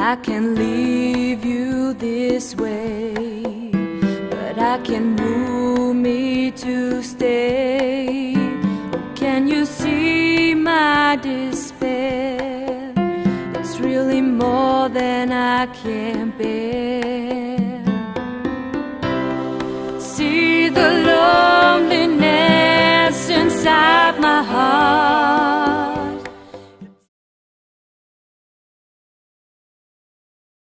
I can leave you this way, but I can move me to stay. Oh, can you see my despair? It's really more than I can bear.